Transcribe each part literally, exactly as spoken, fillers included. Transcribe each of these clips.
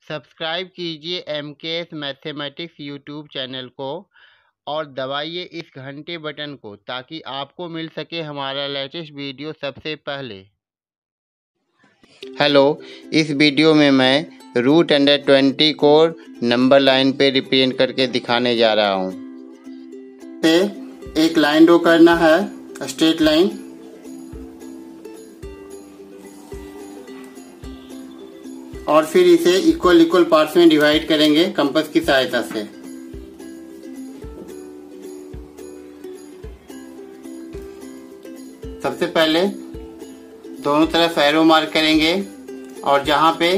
Subscribe कीजिए M के S mathematics YouTube channel को और दबाइए इस घंटे बटन को ताकि आपको मिल सके हमारा लेटेस्ट वीडियो सबसे पहले। हेलो, इस वीडियो में मैं रूट अंडर ट्वेंटी को नंबर लाइन पे रिप्रेजेंट करके दिखाने जा रहा हूँ। एक लाइन ड्रॉ करना है, स्ट्रेट लाइन। और फिर इसे इक्वल इक्वल पार्ट्स में डिवाइड करेंगे कंपास की सहायता से। सबसे पहले दोनों तरफ एरो मार्क करेंगे और जहां पे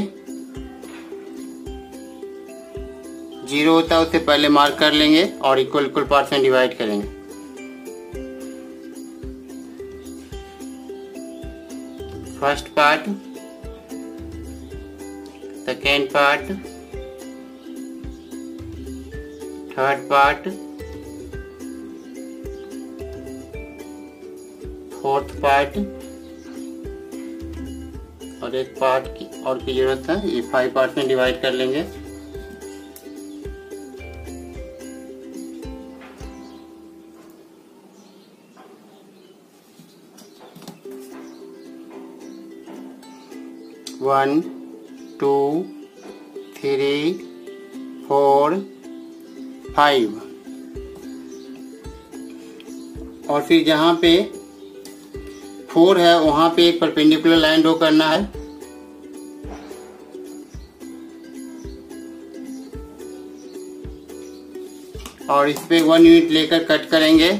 जीरो होता है उससे पहले मार्क कर लेंगे और इक्वल इक्वल पार्ट्स में डिवाइड करेंगे। First part, second part, third part, fourth part और एक पार्ट की और की जरूरत है। ये फाइव पार्ट में डिवाइड कर लेंगे। One, two, three, four, five. और फिर जहां पे फोर है वहां पे एक परपेंडिकुलर लाइन ड्रॉ करना है। और इस पे वन यूनिट लेकर कट करेंगे।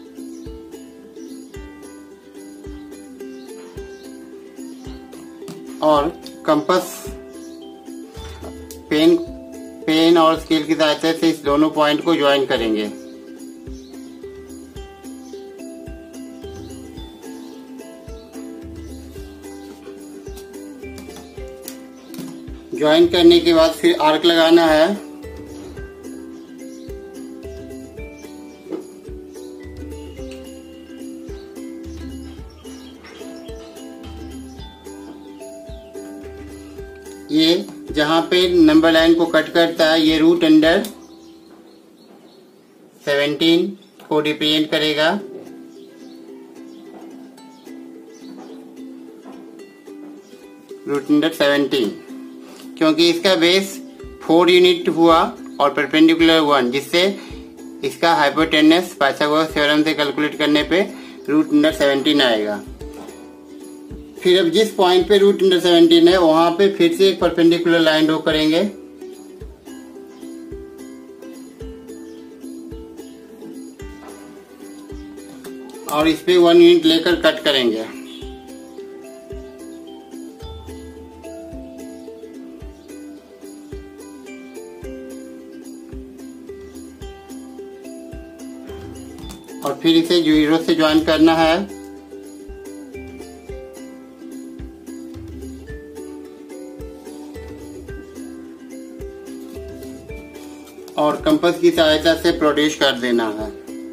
और कंपास पेन पेन और स्केल की सहायता से इस दोनों पॉइंट को ज्वाइन करेंगे। ज्वाइन करने के बाद फिर आर्क लगाना है। ये जहां पे नंबर लाइन को कट करता है ये रूट अंडर सेवेंटीन को रिप्रेजेंट करेगा। रूट अंडर सेवेंटीन क्योंकि इसका बेस फोर यूनिट हुआ और परपेंडिकुलर वन, जिससे इसका हाइपोटेनस पाइथागोरस थ्योरम से कैलकुलेट करने पे रूट अंडर सेवेंटीन आएगा। फिर अब जिस पॉइंट पे रूट अंडर सेवेंटीन है वहां पे फिर से एक परपेंडिकुलर लाइन ड्रॉ करेंगे। और इस पे वन यूनिट लेकर कट करेंगे। और फिर इसे जीरो से ज्वाइन करना है। और कंपास की सहायता से प्रोड्यूस कर देना है।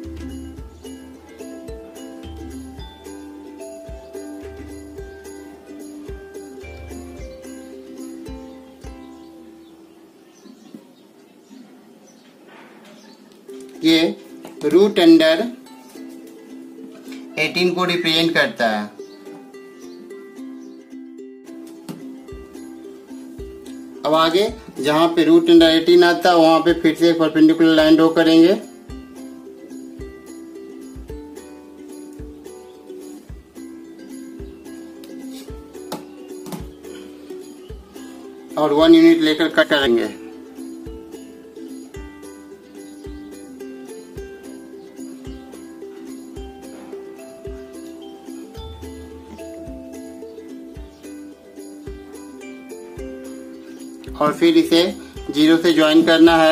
ये रूट अंडर एटीन को रिप्रेजेंट करता है। अब आगे जहां पे रूट अंडर एटीन आता है वहां पे फिर से एक परपेंडिकुलर लाइन ड्रॉ करेंगे। और वन यूनिट लेकर कट करेंगे। और फिर इसे जीरो से ज्वाइन करना है।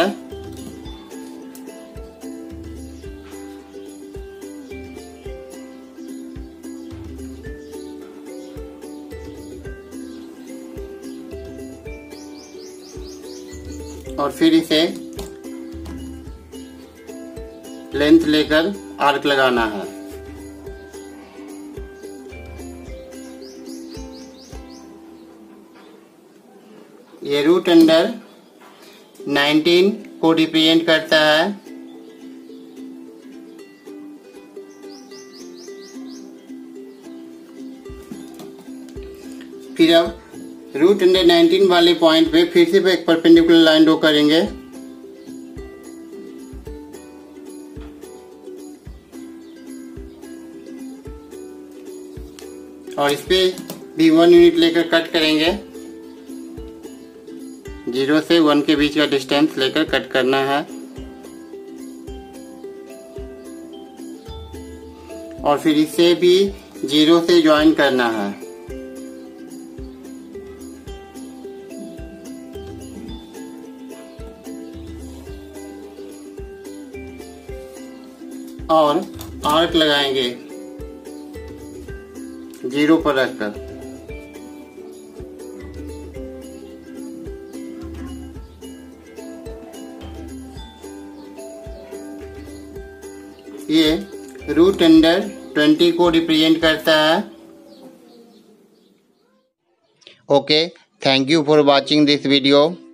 और फिर इसे लेंथ लेकर आर्क लगाना है। ये रूट अंडर नाइनटीन को रिप्रेजेंट करता है। फिर अब रूट अंडर नाइनटीन वाले पॉइंट पे फिर से एक परपेंडिकुलर लाइन ड्रॉ करेंगे। और इस पे भी वन यूनिट लेकर कट करेंगे। जीरो से वन के बीच का डिस्टेंस लेकर कट करना है। और फिर इसे भी जीरो से ज्वाइन करना है। और आर्क लगाएंगे जीरो पर रखकर। ये रूट अंडर ट्वेंटी को रिप्रेजेंट करता है। Okay, thank you for watching this video.